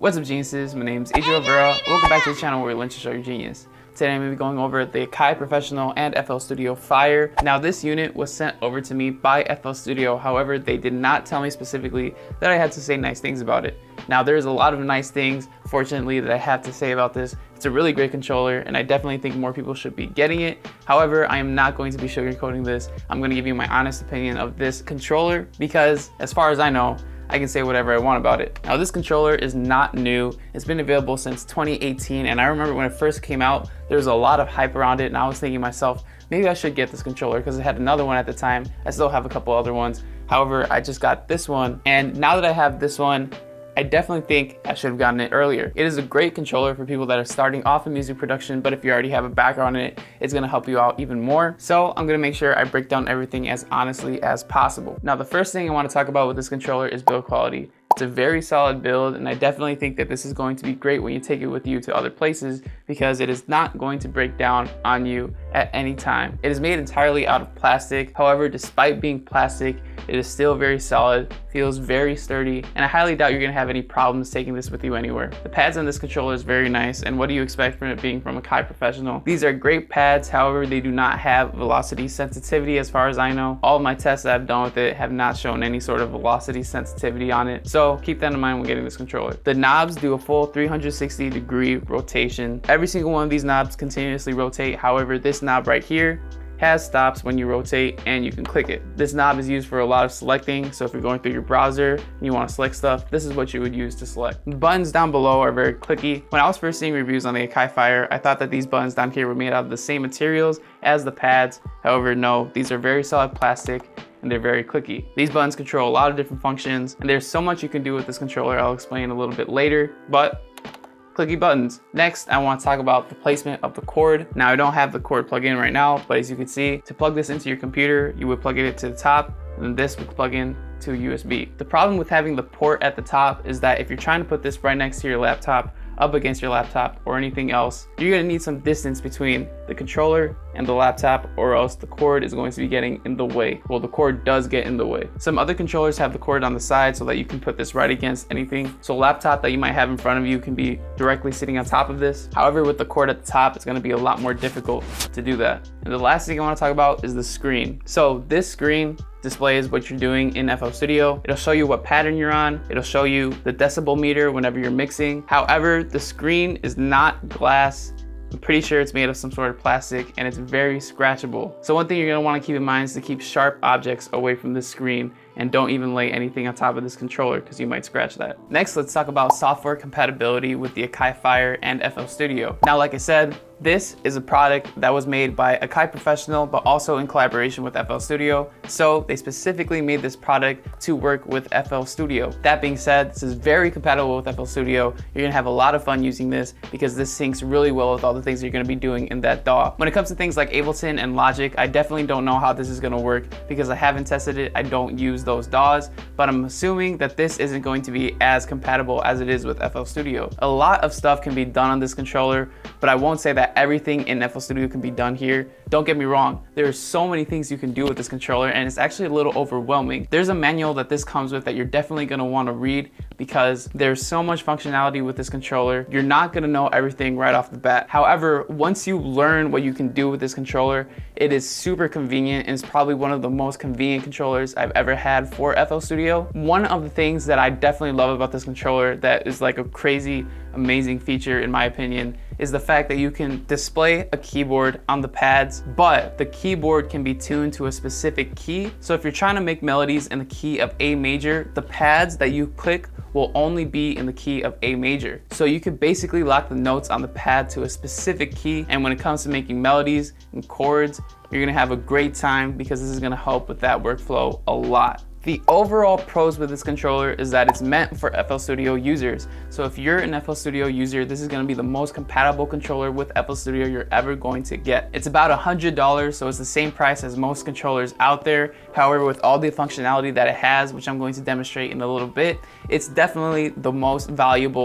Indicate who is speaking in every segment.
Speaker 1: What's up, geniuses? My name is Adriel Rivera. Welcome back to the channel where we learn to show your genius. Today I'm going to be going over the Akai Professional and FL Studio Fire. Now this unit was sent over to me by FL Studio, however they did not tell me specifically that I had to say nice things about it. Now there's a lot of nice things, fortunately, that I have to say about this. It's a really great controller and I definitely think more people should be getting it. However, I am not going to be sugarcoating this. I'm going to give you my honest opinion of this controller because as far as I know, I can say whatever I want about it. Now this controller is not new. It's been available since 2018 and I remember when it first came out, there was a lot of hype around it and I was thinking to myself, maybe I should get this controller because I had another one at the time. I still have a couple other ones. However, I just got this one and now that I have this one, I definitely think I should have gotten it earlier. It is a great controller for people that are starting off in music production, but if you already have a background in it, it's gonna help you out even more. So I'm gonna make sure I break down everything as honestly as possible. Now, the first thing I wanna talk about with this controller is build quality. It's a very solid build and I definitely think that this is going to be great when you take it with you to other places because it is not going to break down on you at any time. It is made entirely out of plastic. However, despite being plastic, it is still very solid, feels very sturdy, and I highly doubt you're gonna have any problems taking this with you anywhere. The pads on this controller is very nice, and what do you expect from it being from Akai Professional? These are great pads, however, they do not have velocity sensitivity as far as I know. All of my tests that I've done with it have not shown any sort of velocity sensitivity on it, so keep that in mind when getting this controller. The knobs do a full 360-degree rotation. Every single one of these knobs continuously rotate, however, this knob right here has stops when you rotate and you can click it. This knob is used for a lot of selecting, so if you're going through your browser and you want to select stuff, this is what you would use to select. The buttons down below are very clicky. When I was first seeing reviews on the Akai Fire, I thought that these buttons down here were made out of the same materials as the pads. However, no, these are very solid plastic and they're very clicky. These buttons control a lot of different functions and there's so much you can do with this controller. I'll explain a little bit later, but clicky buttons. Next, I want to talk about the placement of the cord. Now, I don't have the cord plugged in right now, but as you can see, to plug this into your computer, you would plug it to the top, and then this would plug in to USB. The problem with having the port at the top is that if you're trying to put this right next to your laptop, up against your laptop or anything else, you're gonna need some distance between the controller and the laptop or else the cord is going to be getting in the way. Well, the cord does get in the way. Some other controllers have the cord on the side so that you can put this right against anything. So a laptop that you might have in front of you can be directly sitting on top of this. However, with the cord at the top, it's gonna be a lot more difficult to do that. And the last thing I wanna talk about is the screen. So this screen displays what you're doing in FL Studio. It'll show you what pattern you're on. It'll show you the decibel meter whenever you're mixing. However, the screen is not glass. I'm pretty sure it's made of some sort of plastic and it's very scratchable. So one thing you're gonna wanna keep in mind is to keep sharp objects away from this screen and don't even lay anything on top of this controller because you might scratch that. Next, let's talk about software compatibility with the Akai Fire and FL Studio. Now, like I said, this is a product that was made by Akai Professional, but also in collaboration with FL Studio. So they specifically made this product to work with FL Studio. That being said, this is very compatible with FL Studio. You're gonna have a lot of fun using this because this syncs really well with all the things you're gonna be doing in that DAW. When it comes to things like Ableton and Logic, I definitely don't know how this is gonna work because I haven't tested it. I don't use those DAWs, but I'm assuming that this isn't going to be as compatible as it is with FL Studio. A lot of stuff can be done on this controller, but I won't say that everything in FL Studio can be done here. Don't get me wrong, there are so many things you can do with this controller and it's actually a little overwhelming. There's a manual that this comes with that you're definitely gonna wanna read because there's so much functionality with this controller. You're not gonna know everything right off the bat. However, once you learn what you can do with this controller, it is super convenient and it's probably one of the most convenient controllers I've ever had for FL Studio. One of the things that I definitely love about this controller that is like a crazy, amazing feature in my opinion is the fact that you can display a keyboard on the pads, but the keyboard can be tuned to a specific key. So if you're trying to make melodies in the key of A major, the pads that you click will only be in the key of A major. So you can basically lock the notes on the pad to a specific key, and when it comes to making melodies and chords, you're gonna have a great time because this is gonna help with that workflow a lot. The overall pros with this controller is that it's meant for FL Studio users. So if you're an FL Studio user, this is gonna be the most compatible controller with FL Studio you're ever going to get. It's about $100, so it's the same price as most controllers out there. However, with all the functionality that it has, which I'm going to demonstrate in a little bit, it's definitely the most valuable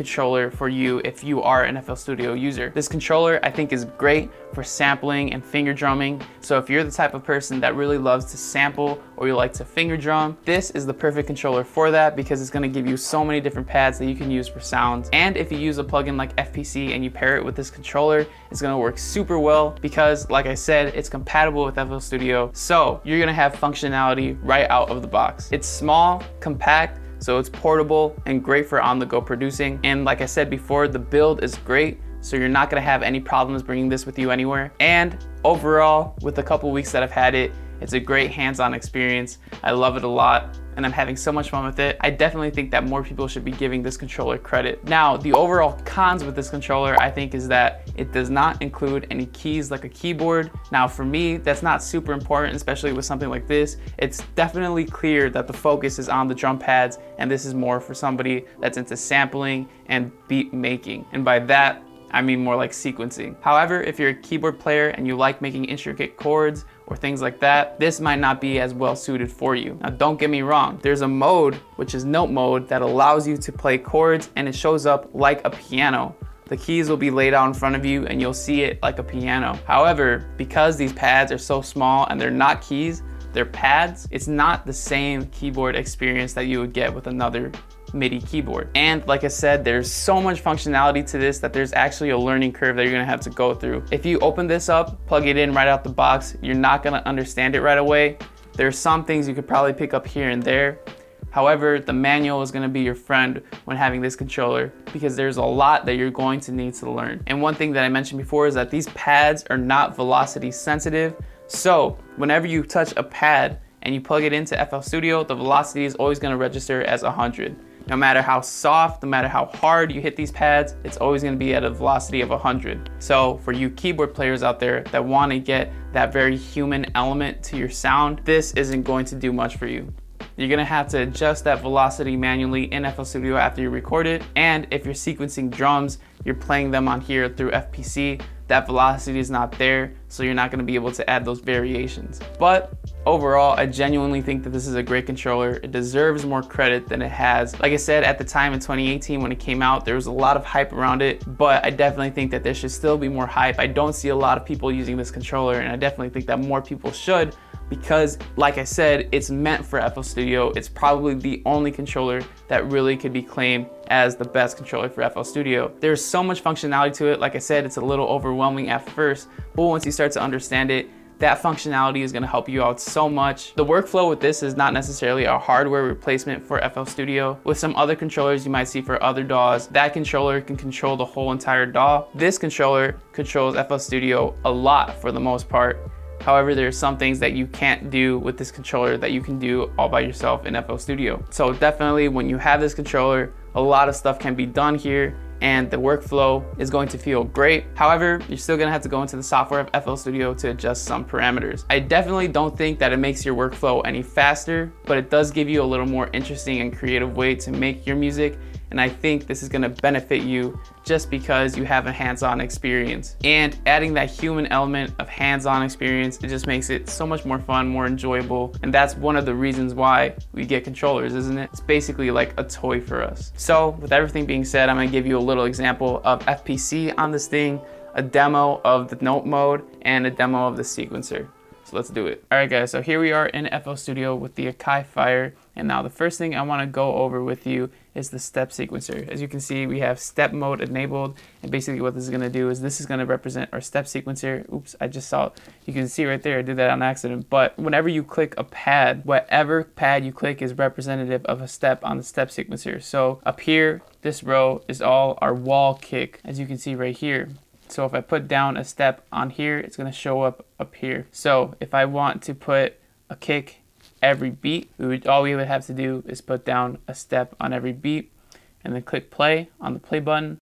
Speaker 1: controller for you if you are an FL Studio user. This controller I think is great for sampling and finger drumming. So if you're the type of person that really loves to sample or you like to finger drum, this is the perfect controller for that because it's going to give you so many different pads that you can use for sounds. And if you use a plugin like FPC and you pair it with this controller, it's going to work super well because, like I said, it's compatible with FL Studio. So you're going to have functionality right out of the box. It's small, compact, so it's portable and great for on-the-go producing. And like I said before, the build is great, so you're not gonna have any problems bringing this with you anywhere. And overall, with the couple weeks that I've had it, it's a great hands-on experience. I love it a lot, and I'm having so much fun with it. I definitely think that more people should be giving this controller credit. Now, the overall cons with this controller, I think, is that it does not include any keys like a keyboard. Now, for me, that's not super important, especially with something like this. It's definitely clear that the focus is on the drum pads, and this is more for somebody that's into sampling and beat making. And by that, I mean more like sequencing. However, if you're a keyboard player and you like making intricate chords or things like that, this might not be as well suited for you. Now, don't get me wrong. There's a mode, which is note mode, that allows you to play chords and it shows up like a piano. The keys will be laid out in front of you and you'll see it like a piano. However, because these pads are so small and they're not keys, they're pads, it's not the same keyboard experience that you would get with another MIDI keyboard. And like I said, there's so much functionality to this that there's actually a learning curve that you're gonna have to go through. If you open this up, plug it in right out the box, you're not gonna understand it right away. There's some things you could probably pick up here and there. However, the manual is gonna be your friend when having this controller because there's a lot that you're going to need to learn. And one thing that I mentioned before is that these pads are not velocity sensitive. So whenever you touch a pad and you plug it into FL Studio, the velocity is always gonna register as 100. No matter how soft, no matter how hard you hit these pads, it's always gonna be at a velocity of 100. So for you keyboard players out there that wanna get that very human element to your sound, this isn't going to do much for you. You're gonna have to adjust that velocity manually in FL Studio after you record it. And if you're sequencing drums, you're playing them on here through FPC, that velocity is not there, so you're not gonna be able to add those variations. But overall, I genuinely think that this is a great controller. It deserves more credit than it has. Like I said, at the time in 2018 when it came out, there was a lot of hype around it, but I definitely think that there should still be more hype. I don't see a lot of people using this controller, and I definitely think that more people should, because like I said, it's meant for FL Studio. It's probably the only controller that really could be claimed as the best controller for FL Studio. There's so much functionality to it. Like I said, it's a little overwhelming at first, but once you start to understand it, that functionality is gonna help you out so much. The workflow with this is not necessarily a hardware replacement for FL Studio. With some other controllers you might see for other DAWs, that controller can control the whole entire DAW. This controller controls FL Studio a lot for the most part. However, there are some things that you can't do with this controller that you can do all by yourself in FL Studio. So definitely when you have this controller, a lot of stuff can be done here and the workflow is going to feel great. However, you're still gonna have to go into the software of FL Studio to adjust some parameters. I definitely don't think that it makes your workflow any faster, but it does give you a little more interesting and creative way to make your music. And I think this is gonna benefit you just because you have a hands-on experience. And adding that human element of hands-on experience, it just makes it so much more fun, more enjoyable. And that's one of the reasons why we get controllers, isn't it? It's basically like a toy for us. So with everything being said, I'm gonna give you a little example of FPC on this thing, a demo of the note mode, and a demo of the sequencer. So let's do it. All right guys, so here we are in FL Studio with the Akai Fire. And now the first thing I wanna go over with you is the step sequencer. As you can see, we have step mode enabled. And basically what this is gonna do is this is gonna represent our step sequencer. Oops, I just saw it. You can see right there, I did that on accident. But whenever you click a pad, whatever pad you click is representative of a step on the step sequencer. So up here, this row is all our wall kick, as you can see right here. So if I put down a step on here, it's gonna show up here. So if I want to put a kick every beat, all we would have to do is put down a step on every beat and then click play on the play button.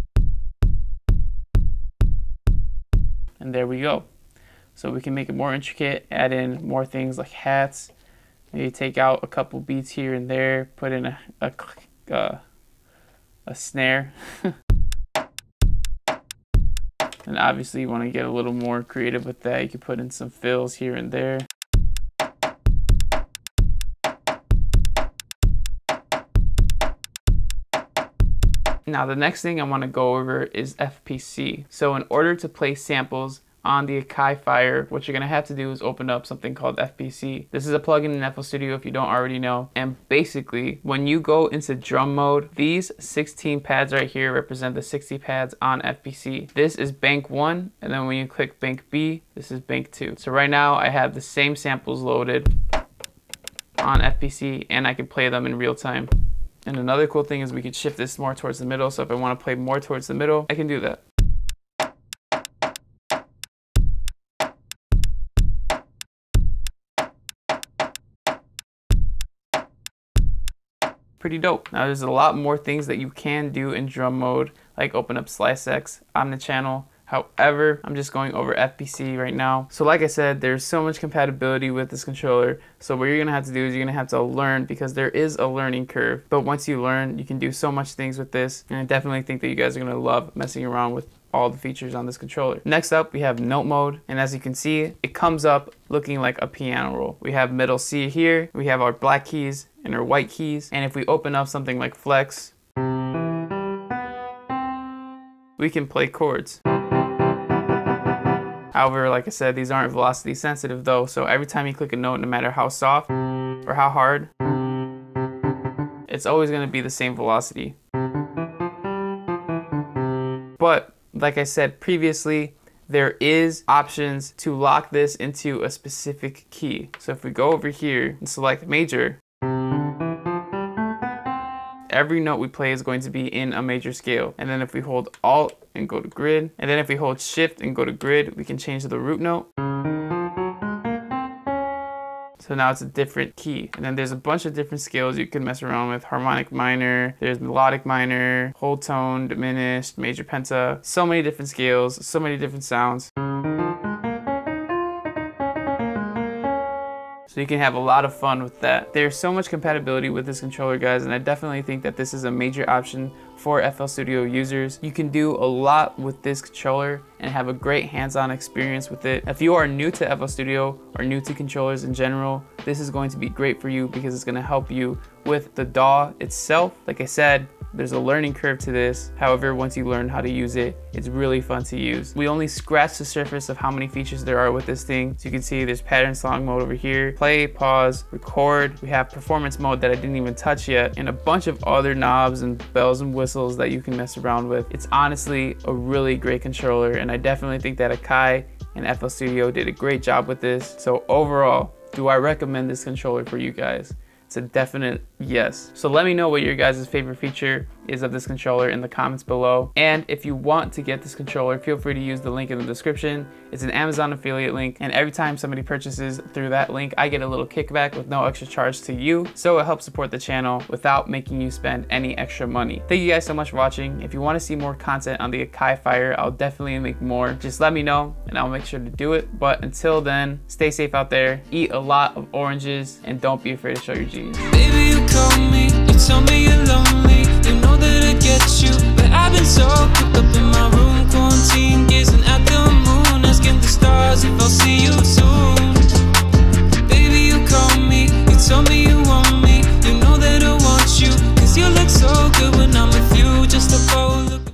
Speaker 1: And there we go. So we can make it more intricate, add in more things like hats, maybe take out a couple beats here and there, put in a snare. And obviously you want to get a little more creative with that. You can put in some fills here and there. Now the next thing I want to go over is FPC. So in order to play samples on the Akai Fire, what you're gonna have to do is open up something called FPC. This is a plugin in FL Studio if you don't already know. And basically, when you go into drum mode, these 16 pads right here represent the 60 pads on FPC. This is bank 1, and then when you click bank B, this is bank 2. So right now I have the same samples loaded on FPC, and I can play them in real time. And another cool thing is we can shift this more towards the middle. So if I want to play more towards the middle, I can do that. Pretty dope. Now there's a lot more things that you can do in drum mode, like open up SliceX, Omnichannel. However, I'm just going over FPC right now. So like I said, there's so much compatibility with this controller. So what you're gonna have to do is you're gonna have to learn, because there is a learning curve. But once you learn, you can do so much things with this. And I definitely think that you guys are gonna love messing around with all the features on this controller. Next up, we have note mode. And as you can see, it comes up looking like a piano roll. We have middle C here. We have our black keys and our white keys. And if we open up something like flex, we can play chords. However, like I said, these aren't velocity sensitive though, so every time you click a note, no matter how soft or how hard, it's always gonna be the same velocity. But like I said previously, there is options to lock this into a specific key. So if we go over here and select major, every note we play is going to be in a major scale. And then if we hold Alt and go to grid, and then if we hold Shift and go to grid, we can change to the root note. So now it's a different key. And then there's a bunch of different scales you can mess around with. Harmonic minor, there's melodic minor, whole tone, diminished, major penta. So many different scales, so many different sounds. So you can have a lot of fun with that. There's so much compatibility with this controller, guys, and I definitely think that this is a major option for FL Studio users. You can do a lot with this controller and have a great hands-on experience with it. If you are new to FL Studio or new to controllers in general, this is going to be great for you because it's going to help you with the DAW itself. Like I said, there's a learning curve to this. However, once you learn how to use it, it's really fun to use. We only scratched the surface of how many features there are with this thing. So you can see there's pattern song mode over here, play, pause, record. We have performance mode that I didn't even touch yet, and a bunch of other knobs and bells and whistles that you can mess around with. It's honestly a really great controller, and I definitely think that Akai and FL Studio did a great job with this. So overall, do I recommend this controller for you guys? It's a definite yes. So let me know what your guys' favorite feature is of this controller in the comments below. And if you want to get this controller, feel free to use the link in the description. It's an Amazon affiliate link, and every time somebody purchases through that link, I get a little kickback with no extra charge to you. So it helps support the channel without making you spend any extra money. Thank you guys so much for watching. If you want to see more content on the Akai Fire, I'll definitely make more. Just let me know and I'll make sure to do it. But until then, stay safe out there, eat a lot of oranges, and don't be afraid to show your genius.
Speaker 2: Baby, you call me, you tell me you're lonely. You know that I get you